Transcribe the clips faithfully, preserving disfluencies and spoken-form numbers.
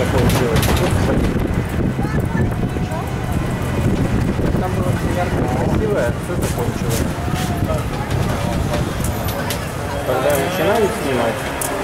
получилось. Там было ярко красивое, а что это получилось? Когда начинали снимать,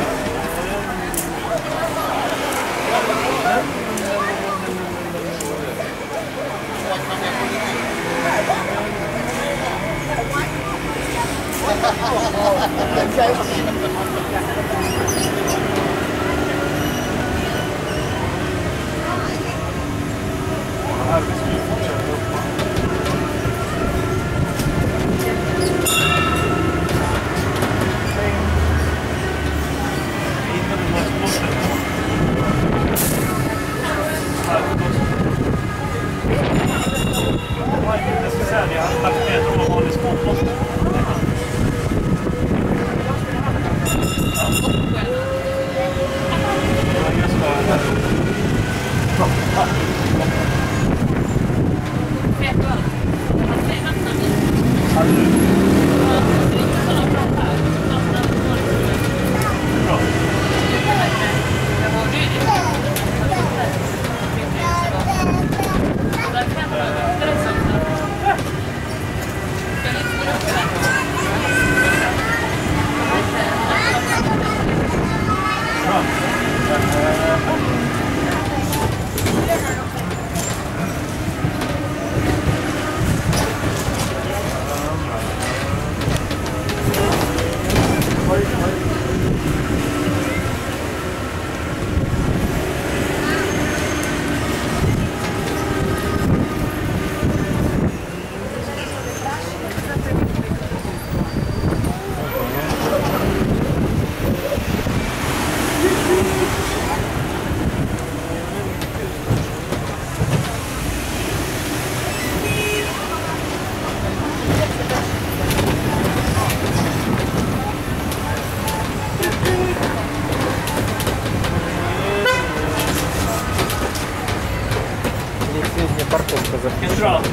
парковка запрещена.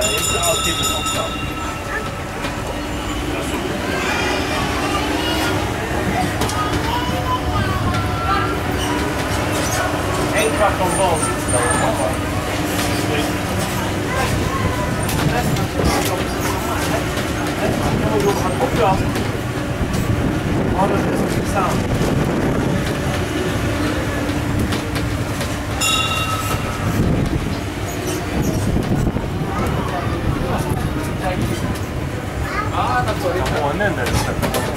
En kvart om dagen sitter där och pappa. Jag jobbar på plats. Ja, det är så intressant. Ah, that's what it is.